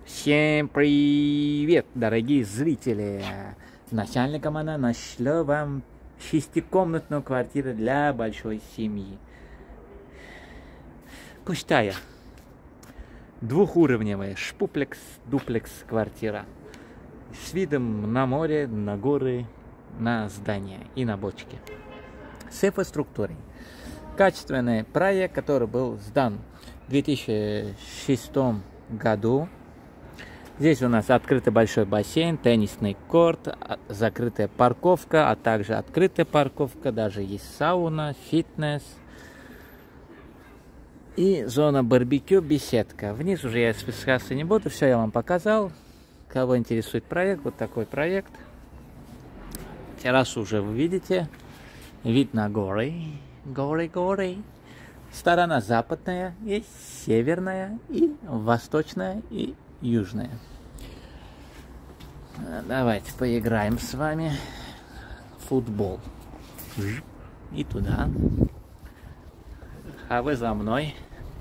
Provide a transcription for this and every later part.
Всем привет, дорогие зрители! Начальником она нашла вам шестикомнатную квартиру для большой семьи. Пустая, двухуровневая, шпуплекс-дуплекс квартира. С видом на море, на горы, на здания и на бочки. С инфраструктурой. Качественный проект, который был сдан в 2006 году. Здесь у нас открытый большой бассейн, теннисный корт, закрытая парковка, а также открытая парковка, даже есть сауна, фитнес и зона барбекю, беседка. Вниз уже я спускаться не буду, все я вам показал. Кого интересует проект, вот такой проект. Террасу уже вы видите, вид на горы, горы. Сторона западная, и северная, и восточная, и южная. Давайте поиграем с вами в футбол. И туда. А вы за мной.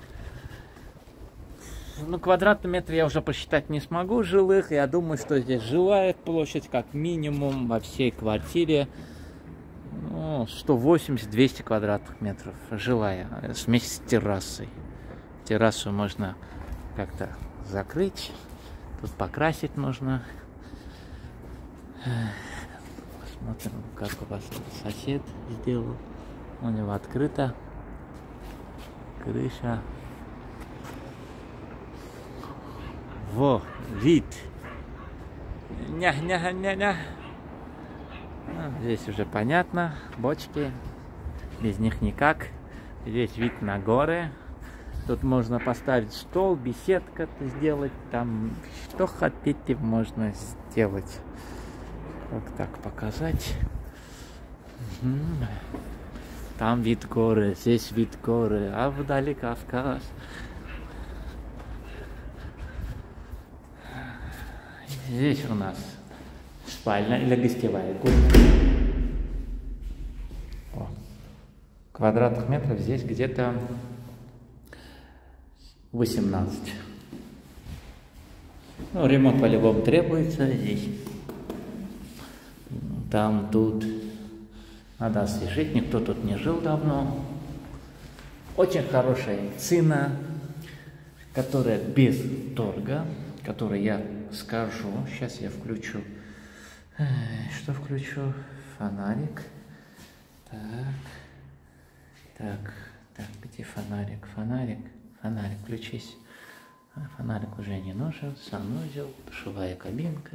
Ну, квадратный метр я уже посчитать не смогу жилых. Я думаю, что здесь жилая площадь как минимум во всей квартире 180-200 квадратных метров. Жилая, вместе с террасой. Террасу можно как-то закрыть. Тут покрасить нужно. Посмотрим, как у вас сосед сделал. У него открыта крыша. Во, вид. Ня-ня-ня-ня. Здесь уже понятно. Бочки. Без них никак. Здесь вид на горы. Тут можно поставить стол, беседка сделать. Там что хотите можно сделать. Как так показать? Там вид горы, здесь вид горы, а вдали Кавказ. Здесь у нас спальня или гостевая комната. Квадратных метров здесь где-то 18. Ну, ремонт по-любому требуется здесь. Там, тут. Надо освежить. Никто тут не жил давно. Очень хорошая цена, которая без торга, которую я скажу. Сейчас я включу. Что включу? Фонарик. Так, где фонарик? Фонарик, включись. Фонарик уже не нужен. Санузел, душевая кабинка.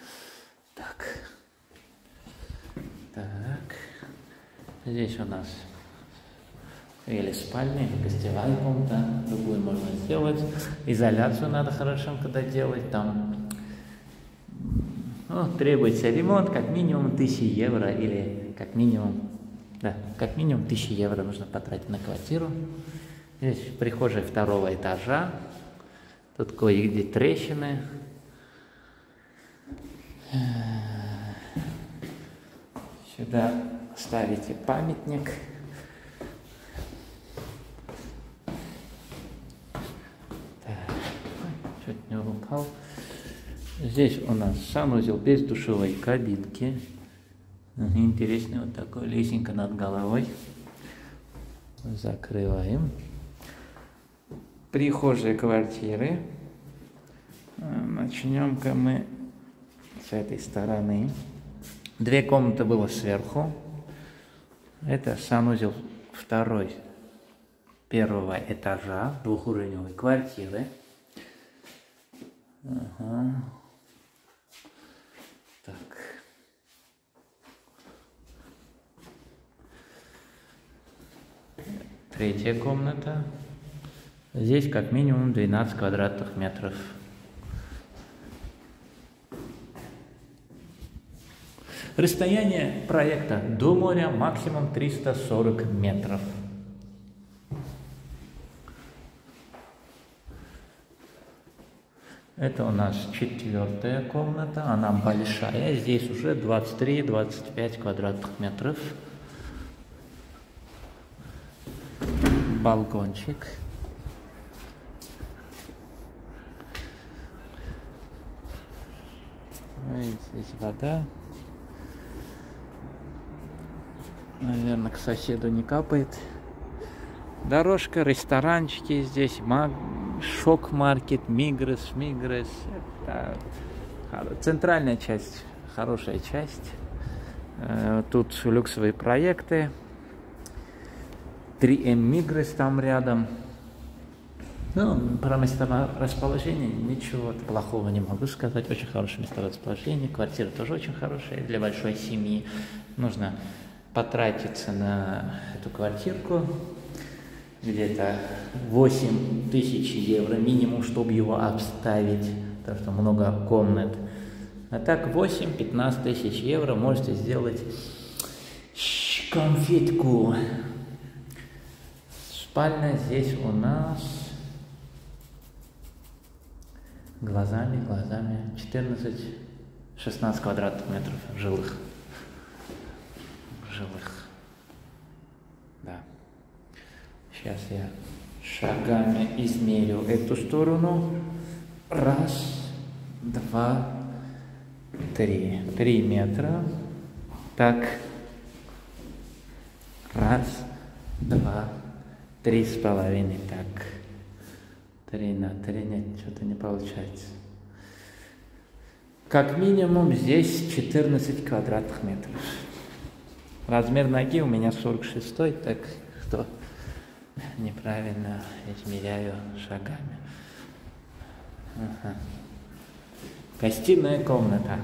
Так. Здесь у нас или спальня, или гостевая комната. Другую можно сделать. Изоляцию надо хорошенько доделать. Там требуется ремонт как минимум 1000 евро или как минимум 1000 евро нужно потратить на квартиру. Здесь прихожая второго этажа. Тут кое-где трещины. Сюда ставите памятник. Чуть не упал. Здесь у нас санузел без душевой кабинки. Интересный вот такой, лесенка над головой. Закрываем. Прихожая квартиры. Начнем-ка мы с этой стороны. 2 комнаты было сверху. Это санузел первого этажа двухуровневой квартиры. Так. Третья комната. Здесь как минимум 12 квадратных метров. Расстояние проекта до моря максимум 340 метров. Это у нас 4-я комната, она большая, здесь уже 23-25 квадратных метров. Балкончик. Видите, здесь вода. Наверное, к соседу не капает. Дорожка, ресторанчики здесь, Шок-маркет, Мигрес. Это центральная часть, хорошая часть. Тут люксовые проекты. 3M Мигрес там рядом. Ну, про месторасположение ничего плохого не могу сказать. Очень хорошее месторасположение. Квартира тоже очень хорошая для большой семьи. Нужно потратиться на эту квартирку. Где-то 8000 евро минимум, чтобы его обставить. Потому что много комнат. А так 8-15 тысяч евро можете сделать конфетку. Спальня здесь у нас глазами 14-16 квадратных метров жилых. Да. Сейчас я шагами измерю эту сторону. 1, 2, 3. 3 метра. Так. 1, 2, 3,5. Так. 3 на 3. Нет, что-то не получается. Как минимум здесь 14 квадратных метров. Размер ноги у меня 46, так что неправильно измеряю шагами. Ага. Гостиная комната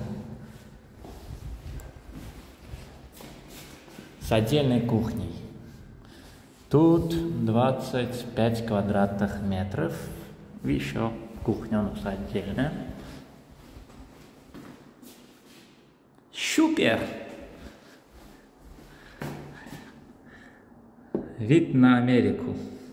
с отдельной кухней. Тут 25 квадратных метров. Еще кухня у нас отдельная. Супер! Вид на Америку.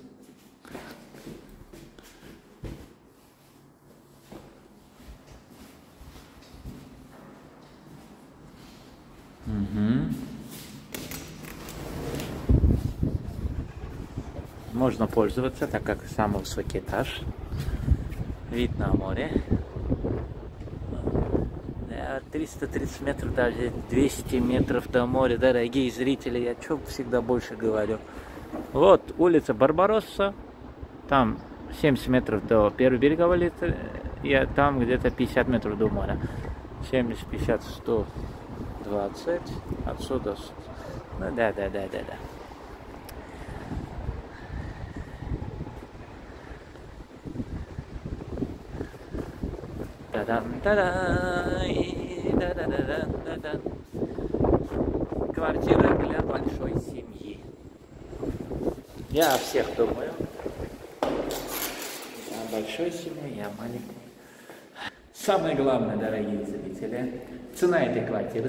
Можно пользоваться, так как самый высокий этаж. Вид на море. 330 метров, даже 200 метров до моря, дорогие зрители. Я что всегда больше говорю. Вот улица Барбаросса. Там 70 метров до первой береговой улицы. И там где-то 50 метров до моря. 70, 50, 120. Отсюда. Ну, да. Квартира для большой семьи. Я о всех думаю. Я большой семьи, я маленький. Самое главное, дорогие зрители, цена этой квартиры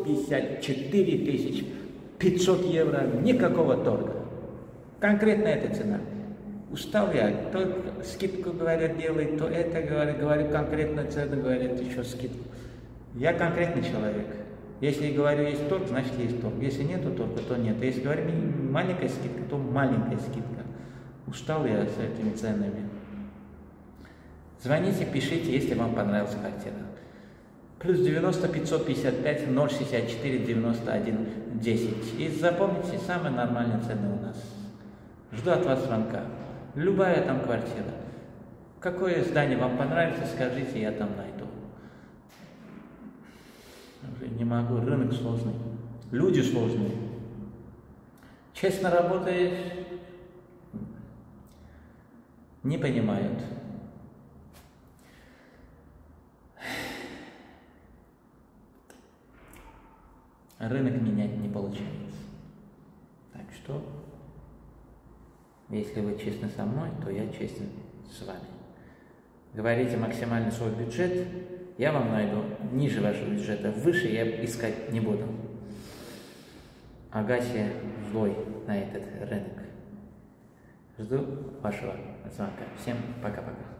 154 500 евро, никакого торга. Конкретно эта цена. Устал я, то скидку, говорят, делай, то это, говорю конкретно цену, говорят, еще скидку. Я конкретный человек. Если говорю, есть торг, значит есть торг. Если нету торга, то нет. Если говорю, маленькая скидка, то маленькая скидка. Устал я с этими ценами. Звоните, пишите, если вам понравилась квартира. Плюс 90 555 064 91 10. И запомните, самые нормальные цены у нас. Жду от вас звонка. Любая там квартира. Какое здание вам понравится, скажите, я там найду. Не могу, рынок сложный. Люди сложные. Честно работаешь, не понимают. Рынок менять не получается. Так что, если вы честны со мной, то я честен с вами. Говорите максимальный свой бюджет, я вам найду ниже вашего бюджета, выше я искать не буду. Агаси злой на этот рынок. Жду вашего звонка. Всем пока-пока.